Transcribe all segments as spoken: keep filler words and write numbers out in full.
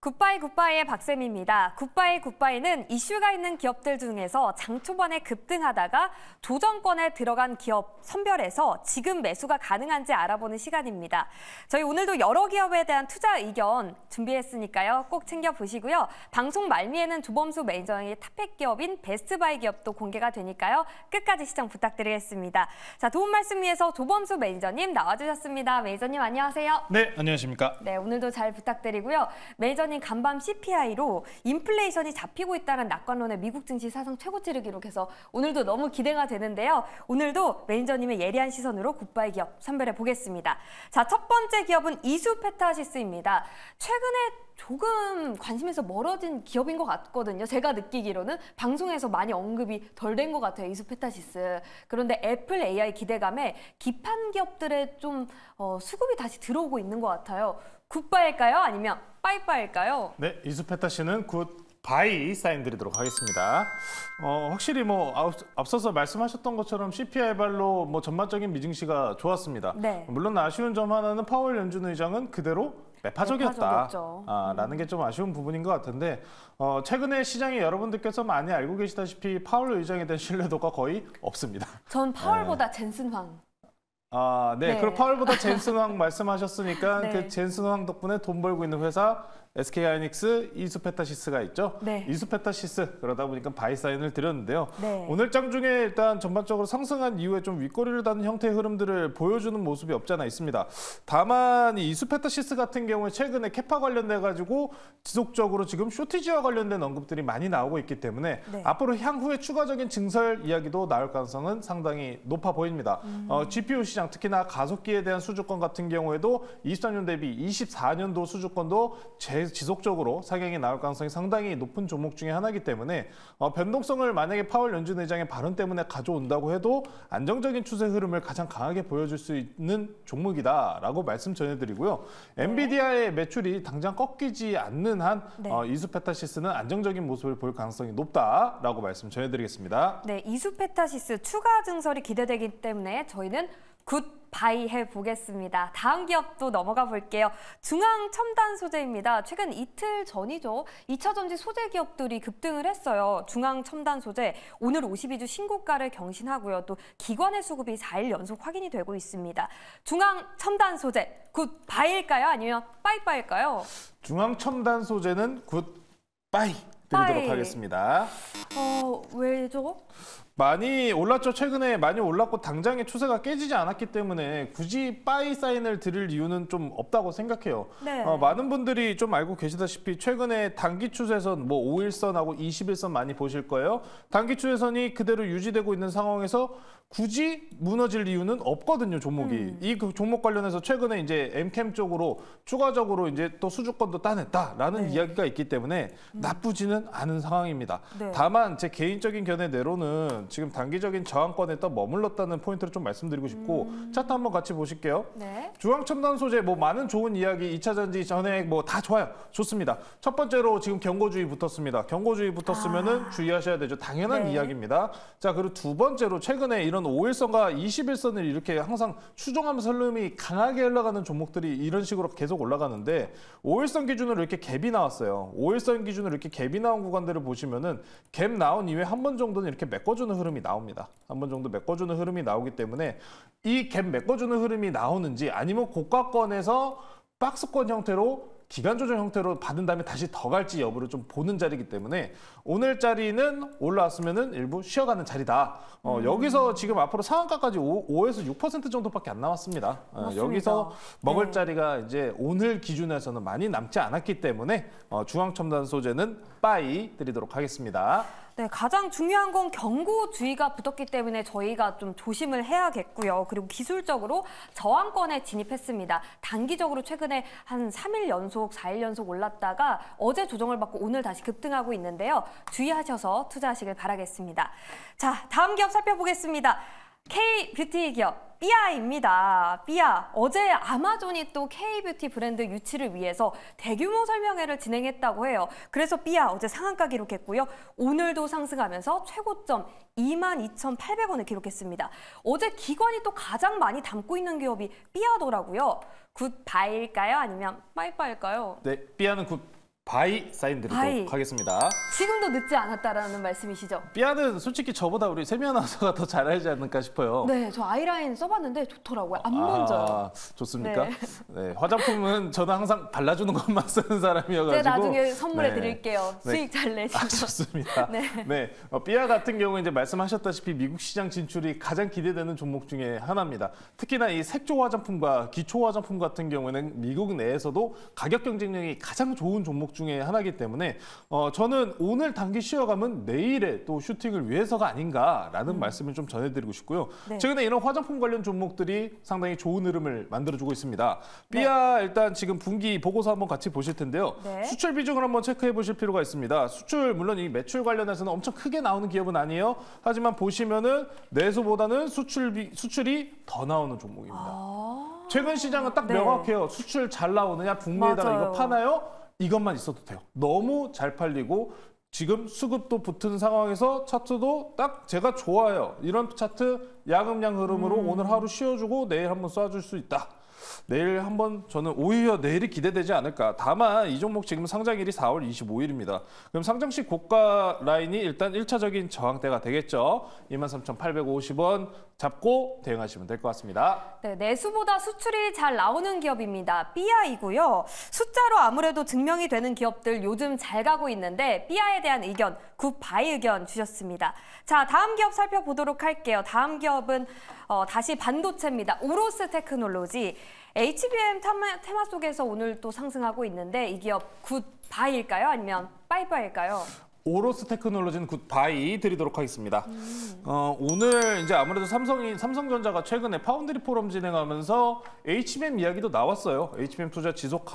굿바이 굿바이의 박쌤입니다. 굿바이 굿바이는 이슈가 있는 기업들 중에서 장 초반에 급등하다가 조정권에 들어간 기업 선별해서 지금 매수가 가능한지 알아보는 시간입니다. 저희 오늘도 여러 기업에 대한 투자 의견 준비했으니까요. 꼭 챙겨보시고요. 방송 말미에는 조범수 매니저의 탑백 기업인 베스트바이 기업도 공개가 되니까요. 끝까지 시청 부탁드리겠습니다. 자, 도움 말씀 위해서 조범수 매니저님 나와주셨습니다. 매니저님 안녕하세요. 네, 안녕하십니까. 네, 오늘도 잘 부탁드리고요. 매니저님 간밤 씨피아이로 인플레이션이 잡히고 있다는 낙관론의 미국 증시 사상 최고치를 기록해서 오늘도 너무 기대가 되는데요. 오늘도 매니저님의 예리한 시선으로 굿바이 기업 선별해 보겠습니다. 자, 첫 번째 기업은 이수페타시스입니다. 최근에 조금 관심에서 멀어진 기업인 것 같거든요. 제가 느끼기로는 방송에서 많이 언급이 덜 된 것 같아요. 이수페타시스. 그런데 애플 에이아이 기대감에 기판 기업들의 좀 어, 수급이 다시 들어오고 있는 것 같아요. 굿바이일까요? 아니면 빠이빠이일까요? 네, 이수페타시는 굿바이 사인 드리도록 하겠습니다. 어, 확실히 뭐 앞서서 말씀하셨던 것처럼 씨피아이 발로 뭐 전반적인 미증시가 좋았습니다. 네. 물론 아쉬운 점 하나는 파월 연준 의장은 그대로 매파적이었다. 아, 라는 게 좀 아쉬운 부분인 것 같은데 어, 최근에 시장에 여러분들께서 많이 알고 계시다시피 파월 의장에 대한 신뢰도가 거의 없습니다. 전 파월보다 네. 젠슨 황. 아, 네. 네. 그럼 파월보다 젠슨 황 말씀하셨으니까 네. 그 젠슨 황 덕분에 돈 벌고 있는 회사 에스케이하이닉스 이수페타시스가 있죠. 네. 이수페타시스 그러다 보니까 바이 사인을 드렸는데요. 네. 오늘 장 중에 일단 전반적으로 상승한 이후에 좀 윗꼬리를 다는 형태의 흐름들을 보여주는 모습이 없지 않아 있습니다. 다만 이 이수페타시스 같은 경우에 최근에 캐파 관련돼 가지고 지속적으로 지금 쇼티지와 관련된 언급들이 많이 나오고 있기 때문에 네. 앞으로 향후에 추가적인 증설 이야기도 나올 가능성은 상당히 높아 보입니다. 음. 어, 지피유 시장 특히나 가속기에 대한 수주권 같은 경우에도 이십삼 년 대비 이십사 년도 수주권도 제 지속적으로 상향이 나올 가능성이 상당히 높은 종목 중에 하나이기 때문에 어, 변동성을 만약에 파월 연준 의장의 발언 때문에 가져온다고 해도 안정적인 추세 흐름을 가장 강하게 보여줄 수 있는 종목이다라고 말씀 전해드리고요. 네. 엔비디아의 매출이 당장 꺾이지 않는 한 네. 어, 이수페타시스는 안정적인 모습을 볼 가능성이 높다라고 말씀 전해드리겠습니다. 네, 이수페타시스 추가 증설이 기대되기 때문에 저희는 굿바이 해보겠습니다. 다음 기업도 넘어가 볼게요. 중앙첨단소재입니다. 최근 이틀 전이죠. 이 차 전지 소재 기업들이 급등을 했어요. 중앙첨단소재 오늘 오십이 주 신고가를 경신하고요. 또 기관의 수급이 사 일 연속 확인이 되고 있습니다. 중앙첨단소재 굿바이일까요? 아니면 빠이빠이일까요? 중앙첨단소재는 굿바이 드리도록 빠이. 하겠습니다. 어, 왜죠? 많이 올랐죠. 최근에 많이 올랐고 당장의 추세가 깨지지 않았기 때문에 굳이 빠이 사인을 드릴 이유는 좀 없다고 생각해요. 네. 어, 많은 분들이 좀 알고 계시다시피 최근에 단기 추세선 뭐 오 일선하고 이십 일선 많이 보실 거예요. 단기 추세선이 그대로 유지되고 있는 상황에서 굳이 무너질 이유는 없거든요, 종목이. 음. 이 그 종목 관련해서 최근에 이제 엠캠 쪽으로 추가적으로 이제 또 수주권도 따냈다라는 네. 이야기가 있기 때문에 음. 나쁘지는 않은 상황입니다. 네. 다만 제 개인적인 견해내로는 지금 단기적인 저항권에 또 머물렀다는 포인트를 좀 말씀드리고 싶고 음. 차트 한번 같이 보실게요. 네. 중앙첨단 소재 뭐 많은 좋은 이야기 이 차 전지 전액 뭐 다 좋아요. 좋습니다. 첫 번째로 지금 경고주의 붙었습니다. 경고주의 붙었으면은 아. 주의하셔야 되죠. 당연한 네. 이야기입니다. 자, 그리고 두 번째로 최근에 이런 오 일선과 이십 일선을 이렇게 항상 추종하면서 흐름이 강하게 흘러가는 종목들이 이런 식으로 계속 올라가는데 오 일선 기준으로 이렇게 갭이 나왔어요. 오 일선 기준으로 이렇게 갭이 나온 구간들을 보시면은 갭 나온 이후에 한 번 정도는 이렇게 메꿔주는 흐름이 나옵니다. 한 번 정도 메꿔주는 흐름이 나오기 때문에 이 갭 메꿔주는 흐름이 나오는지 아니면 고가권에서 박스권 형태로 기간 조정 형태로 받은 다음에 다시 더 갈지 여부를 좀 보는 자리이기 때문에 오늘 자리는 올라왔으면은 일부 쉬어가는 자리다. 어, 음. 여기서 지금 앞으로 상한가까지 오에서 육 퍼센트 정도밖에 안 남았습니다. 어, 여기서 먹을 네. 자리가 이제 오늘 기준에서는 많이 남지 않았기 때문에 어, 중앙첨단 소재는 빠이 드리도록 하겠습니다. 네, 가장 중요한 건 경고주의가 붙었기 때문에 저희가 좀 조심을 해야겠고요. 그리고 기술적으로 저항권에 진입했습니다. 단기적으로 최근에 한 삼 일 연속, 사 일 연속 올랐다가 어제 조정을 받고 오늘 다시 급등하고 있는데요. 주의하셔서 투자하시길 바라겠습니다. 자, 다음 기업 살펴보겠습니다. K뷰티 기업 삐아입니다. 삐아. 어제 아마존이 또 K뷰티 브랜드 유치를 위해서 대규모 설명회를 진행했다고 해요. 그래서 삐아 어제 상한가 기록했고요. 오늘도 상승하면서 최고점 이만 이천팔백 원을 기록했습니다. 어제 기관이 또 가장 많이 담고 있는 기업이 삐아더라고요. 굿바이일까요? 아니면 빠이빠이일까요? 네, 삐아는 굿 바이 사인 드리도록 바이. 하겠습니다. 지금도 늦지 않았다라는 말씀이시죠? 삐아는 솔직히 저보다 우리 세미 아나운서가 더 잘 알지 않을까 싶어요. 네, 저 아이라인 써봤는데 좋더라고요. 안 아, 번져요. 좋습니까? 네. 네, 화장품은 저는 항상 발라주는 것만 쓰는 사람이어가지고. 제가 나중에 선물해 네. 드릴게요. 네. 수익 잘 내시죠. 아, 좋습니다. 네. 네, 어, 삐아 같은 경우는 이제 말씀하셨다시피 미국 시장 진출이 가장 기대되는 종목 중에 하나입니다. 특히나 이 색조 화장품과 기초 화장품 같은 경우에는 미국 내에서도 가격 경쟁력이 가장 좋은 종목 중에 하나이기 때문에 어, 저는 오늘 단기 쉬어감은 내일의 또 슈팅을 위해서가 아닌가라는 음. 말씀을 좀 전해드리고 싶고요. 네. 최근에 이런 화장품 관련 종목들이 상당히 좋은 흐름을 만들어주고 있습니다. 삐아 네. 일단 지금 분기 보고서 한번 같이 보실 텐데요. 네. 수출 비중을 한번 체크해 보실 필요가 있습니다. 수출 물론 이 매출 관련해서는 엄청 크게 나오는 기업은 아니에요. 하지만 보시면은 내수보다는 수출비, 수출이 더 나오는 종목입니다. 아 최근 시장은 딱 네. 명확해요. 수출 잘 나오느냐, 북미에다가 맞아요. 이거 파나요? 이것만 있어도 돼요. 너무 잘 팔리고 지금 수급도 붙은 상황에서 차트도 딱 제가 좋아요. 이런 차트 야금양 흐름으로 음. 오늘 하루 쉬어주고 내일 한번 쏴줄 수 있다. 내일 한번 저는 오히려 내일이 기대되지 않을까. 다만 이 종목 지금 상장일이 사월 이십오일입니다. 그럼 상장시 고가 라인이 일단 일차적인 저항대가 되겠죠. 이만 삼천팔백오십 원 잡고 대응하시면 될 것 같습니다. 네, 내수보다 수출이 잘 나오는 기업입니다. 삐아이고요. 숫자로 아무래도 증명이 되는 기업들 요즘 잘 가고 있는데 삐아에 대한 의견, 굿바이 의견 주셨습니다. 자, 다음 기업 살펴보도록 할게요. 다음 기업은 어, 다시 반도체입니다. 오로스 테크놀로지. 에이치비엠 테마, 테마 속에서 오늘 또 상승하고 있는데 이 기업 굿바이일까요? 아니면 빠이빠이일까요? 오로스 테크놀로지는 굿바이 드리도록 하겠습니다. 음. 어, 오늘 이제 아무래도 삼성이 삼성전자가 최근에 파운드리 포럼 진행하면서 에이치비엠 이야기도 나왔어요. 에이치비엠 투자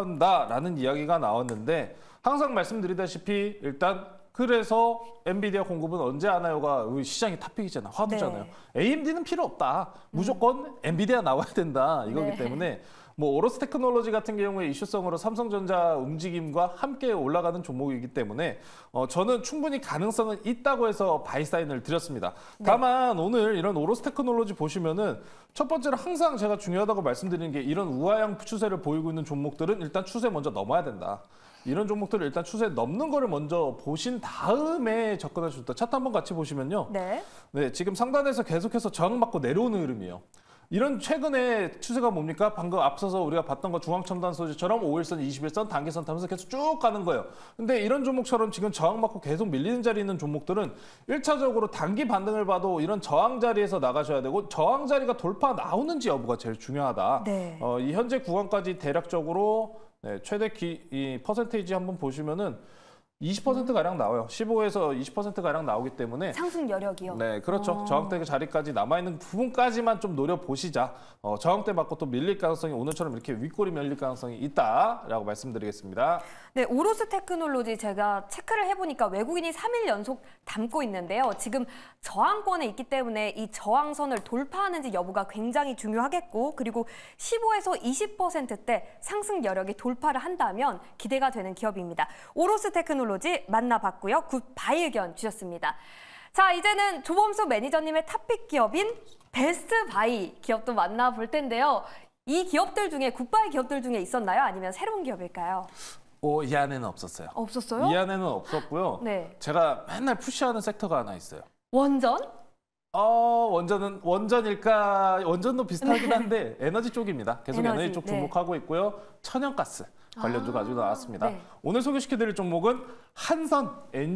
지속한다라는 이야기가 나왔는데 항상 말씀드리다시피 일단 그래서 엔비디아 공급은 언제 하나요가 시장의 탑픽이잖아. 화두잖아요. 네. 에이엠디는 필요 없다. 무조건 음. 엔비디아 나와야 된다. 이거기 네. 때문에 뭐 오로스 테크놀로지 같은 경우에 이슈성으로 삼성전자 움직임과 함께 올라가는 종목이기 때문에 어, 저는 충분히 가능성은 있다고 해서 바이 사인을 드렸습니다. 네. 다만 오늘 이런 오로스 테크놀로지 보시면은 첫 번째로 항상 제가 중요하다고 말씀드리는 게 이런 우하향 추세를 보이고 있는 종목들은 일단 추세 먼저 넘어야 된다. 이런 종목들을 일단 추세 넘는 거를 먼저 보신 다음에 접근하실 때 차트 한번 같이 보시면요. 네. 네, 지금 상단에서 계속해서 저항받고 내려오는 흐름이에요. 이런 최근에 추세가 뭡니까? 방금 앞서서 우리가 봤던 거 중앙첨단 소재처럼 오일선, 이십일선, 단기선 타면서 계속 쭉 가는 거예요. 근데 이런 종목처럼 지금 저항받고 계속 밀리는 자리에 있는 종목들은 일차적으로 단기 반등을 봐도 이런 저항 자리에서 나가셔야 되고 저항 자리가 돌파 나오는지 여부가 제일 중요하다. 네. 어, 이 현재 구간까지 대략적으로 네, 최대 기, 이 퍼센테이지 한번 보시면은 이십 퍼센트가량 나와요. 십오에서 이십 퍼센트가량 나오기 때문에 상승 여력이요? 네, 그렇죠. 어. 저항대 자리까지 남아있는 부분까지만 좀 노려보시자. 어, 저항대 맞고 또 밀릴 가능성이 오늘처럼 이렇게 윗골이 밀릴 가능성이 있다라고 말씀드리겠습니다. 네, 오로스 테크놀로지 제가 체크를 해보니까 외국인이 삼 일 연속 담고 있는데요. 지금 저항권에 있기 때문에 이 저항선을 돌파하는지 여부가 굉장히 중요하겠고 그리고 십오에서 이십 퍼센트대 상승 여력이 돌파를 한다면 기대가 되는 기업입니다. 오로스 테크놀로지 만나봤고요. 굿바이 의견 주셨습니다. 자, 이제는 조범수 매니저님의 탑픽 기업인 베스트 바이 기업도 만나볼 텐데요. 이 기업들 중에 굿바이 기업들 중에 있었나요? 아니면 새로운 기업일까요? 오, 이 안에는 없었어요. 없었어요? 이 안에는 없었고요. 네. 제가 맨날 푸시하는 섹터가 하나 있어요. 원전? 어, 원전은 원전일까? 원전도 비슷하긴 한데 네. 에너지 쪽입니다. 계속 에너지, 에너지 쪽 주목하고 네. 있고요. 천연가스 관련주 아, 가지고 나왔습니다. 네. 오늘 소개시켜드릴 종목은 한선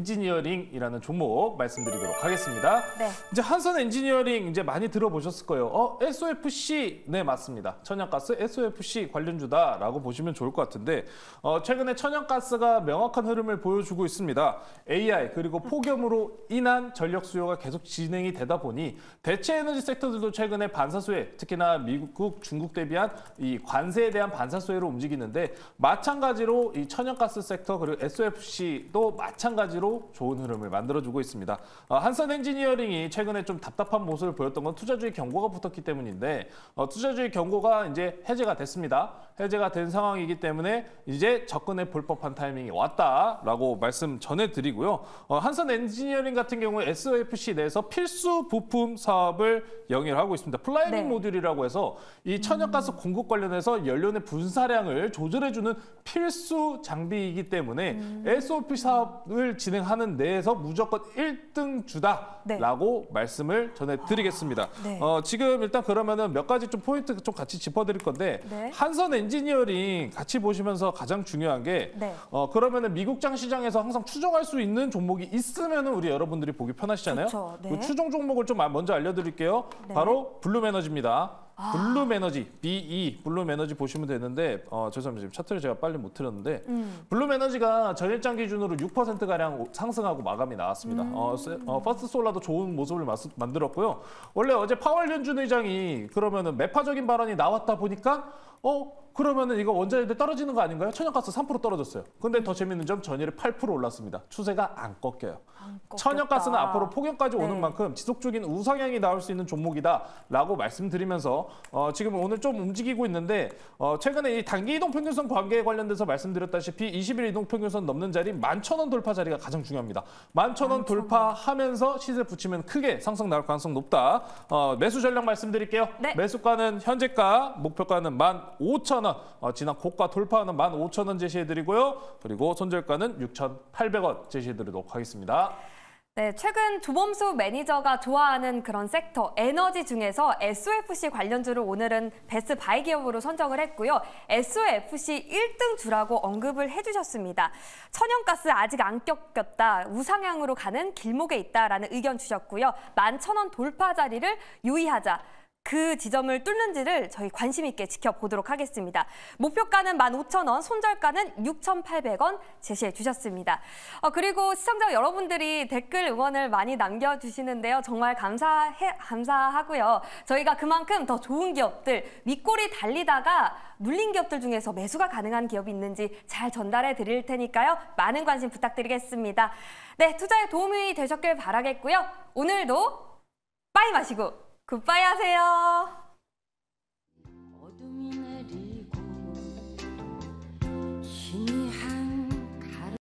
엔지니어링이라는 종목 말씀드리도록 하겠습니다. 네. 이제 한선 엔지니어링 이제 많이 들어보셨을 거예요. 어, 에스오에프씨 네 맞습니다. 천연가스 에스오에프씨 관련주다라고 보시면 좋을 것 같은데 어, 최근에 천연가스가 명확한 흐름을 보여주고 있습니다. 에이아이 그리고 폭염으로 인한 전력 수요가 계속 진행이 되다 보니 대체 에너지 섹터들도 최근에 반사수혜 특히나 미국, 중국 대비한 이 관세에 대한 반사수혜로 움직이는데 마찬가지로 이 천연가스 섹터 그리고 에스오에프씨도 마찬가지로 좋은 흐름을 만들어주고 있습니다. 어, 한선 엔지니어링이 최근에 좀 답답한 모습을 보였던 건 투자주의 경고가 붙었기 때문인데 어, 투자주의 경고가 이제 해제가 됐습니다. 해제가 된 상황이기 때문에 이제 접근해 볼 법한 타이밍이 왔다라고 말씀 전해드리고요. 어, 한선 엔지니어링 같은 경우에 에스오에프씨 내에서 필수 부품 사업을 영위하고 있습니다. 플라이밍 네. 모듈이라고 해서 이 천연가스 공급 관련해서 연료의 분사량을 조절해주는 필수 장비이기 때문에 음. 에스오피 사업을 진행하는 데에서 무조건 일 등 주다라고 네. 말씀을 전해드리겠습니다. 아, 네. 어, 지금 일단 그러면은 몇 가지 좀 포인트 좀 같이 짚어드릴 건데 네. 한선 엔지니어링 같이 보시면서 가장 중요한 게 네. 어, 그러면은 미국장 시장에서 항상 추종할 수 있는 종목이 있으면은 우리 여러분들이 보기 편하시잖아요. 네. 그 추종 종목을 좀 먼저 알려드릴게요. 네. 바로 블룸에너지입니다. 아. 블룸에너지, 비이, 블룸에너지 보시면 되는데 어, 죄송합니다. 지금 차트를 제가 빨리 못 틀었는데 음. 블룸에너지가 전일장 기준으로 육 퍼센트가량 상승하고 마감이 나왔습니다. 음. 어, 어, 퍼스트솔라도 좋은 모습을 마스, 만들었고요. 원래 어제 파월 연준 의장이 그러면은 매파적인 발언이 나왔다 보니까 어 그러면은 이거 원자재들 떨어지는 거 아닌가요? 천연가스 삼 퍼센트 떨어졌어요. 근데 더 재밌는 점 전일에 팔 퍼센트 올랐습니다. 추세가 안 꺾여요. 안 천연가스는 앞으로 폭염까지 오는 네. 만큼 지속적인 우상향이 나올 수 있는 종목이다라고 말씀드리면서 어, 지금 오늘 좀 움직이고 있는데 어, 최근에 이 단기 이동 평균선 관계에 관련돼서 말씀드렸다시피 이십 일 이동 평균선 넘는 자리 만 천 원 돌파 자리가 가장 중요합니다. 만 천 원 돌파하면서 시세 붙이면 크게 상승 나올 가능성 높다. 어, 매수 전략 말씀드릴게요. 네. 매수가는 현재가, 목표가는 만 오천 원, 어, 지난 고가 돌파하는 만 오천 원 제시해드리고요. 그리고 손절가는 육천팔백 원 제시해드리도록 하겠습니다. 네, 최근 조범수 매니저가 좋아하는 그런 섹터, 에너지 중에서 에스오에프씨 관련주를 오늘은 베스트 바이 기업으로 선정을 했고요. 에스오에프씨 일 등 주라고 언급을 해주셨습니다. 천연가스 아직 안 꺾였다, 우상향으로 가는 길목에 있다라는 의견 주셨고요. 만 천 원 돌파 자리를 유의하자. 그 지점을 뚫는지를 저희 관심 있게 지켜보도록 하겠습니다. 목표가는 만 오천 원, 손절가는 육천팔백 원 제시해 주셨습니다. 어, 그리고 시청자 여러분들이 댓글 응원을 많이 남겨주시는데요. 정말 감사해, 감사하고요. 저희가 그만큼 더 좋은 기업들, 윗골이 달리다가 눌린 기업들 중에서 매수가 가능한 기업이 있는지 잘 전달해 드릴 테니까요. 많은 관심 부탁드리겠습니다. 네, 투자에 도움이 되셨길 바라겠고요. 오늘도 빠이 마시고 굿바이 하세요.